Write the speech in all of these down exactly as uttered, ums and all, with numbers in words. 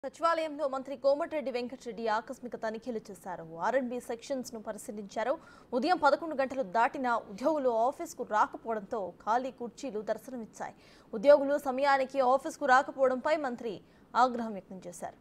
సచివాలయంలో మంత్రి కోమటిరెడ్డి వెంకటరెడ్డి ఆకస్మిక తనిఖీలు చేశారు. ఆర్ అండ్ బి సెక్షన్స్ ను పరిశీలించారు. ఉదయం పదకొండు గంటలు దాటినా ఉద్యోగులు ఆఫీసుకు రాకపోవడంతో ఖాళీ కుర్చీలు దర్శనమిచ్చాయి. ఉద్యోగులు సమయానికి ఆఫీసుకు రాకపోవడంపై మంత్రి ఆగ్రహం వ్యక్తం చేశారు.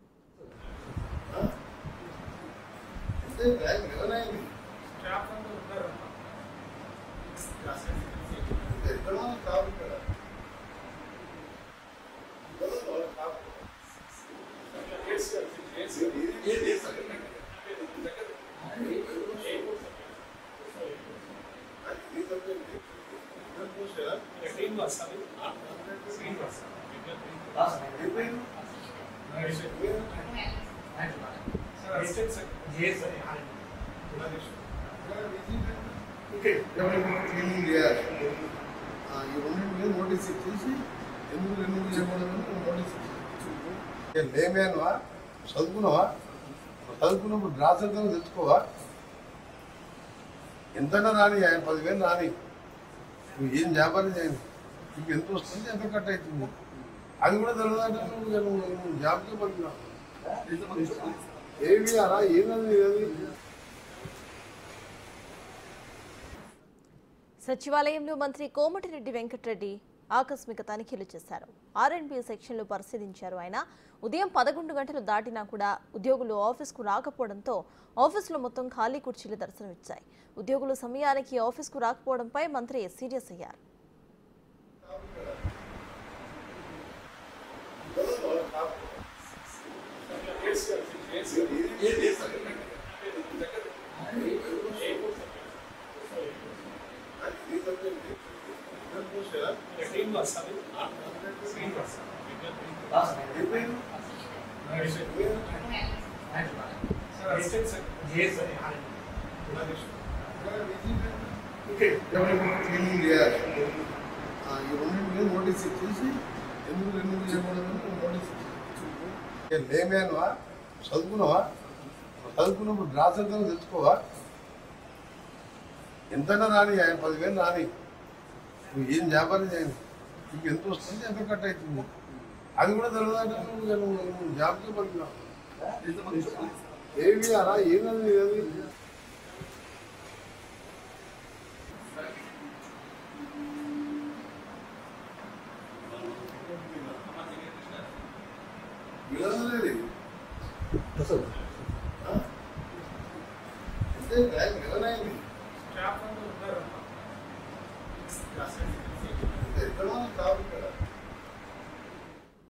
నోటీస్ ఇచ్చేసి ఎందుకు ఎందుకు చేయకూడదని నోటీస్ లేమేనువా చదువుకున్నావా చదువుకున్నప్పుడు డ్రాస్ ఎంత తెచ్చుకోవా ఎంతైనా రాని ఆయన పదివేలు రాని నువ్వు ఏం వ్యాపారం చేయండి నీకు ఎంత వస్తుంది ఎంత కట్ అవుతుంది అది కూడా తెలియదంటే నువ్వు నువ్వు జాబ్కే పడుతున్నావు ఏమి అలా ఏమది సచివాలయంలో మంత్రి కోమటిరెడ్డి వెంకటరెడ్డి ఆకస్మిక తనిఖీలు చేశారు. ఆర్ అండ్ బి సెక్షన్లు పరిశీలించారు. ఆయన ఉదయం పదకొండు గంటలు దాటినా కూడా ఉద్యోగులు ఆఫీసుకు రాకపోవడంతో ఆఫీసులో మొత్తం ఖాళీ కుర్చీలు దర్శనమిచ్చాయి. ఉద్యోగులు సమయానికి ఆఫీసుకు రాకపోవడంపై మంత్రి సీరియస్ అయ్యారు. నోటీస్ ఇచ్చేసి ఎందుకు ఎందుకు చేయకూడదని నోటీస్ లేమేనువా చదువుకున్నావా చదువుకున్నప్పుడు డ్రాస్ ఎంత తెచ్చుకోవా ఎంతైనా రాని ఆయన పదివేలు రాని నువ్వు ఏం వ్యాపారం చేయండి నీకు ఎంత వస్తుంది ఎంత కట్ అవుతుంది అది కూడా తెలియదంటే నువ్వు నువ్వు జాబ్కే పడుతున్నావు ఏమి అలా ఏమది అది వినలేదు అంటే ఎవరైంది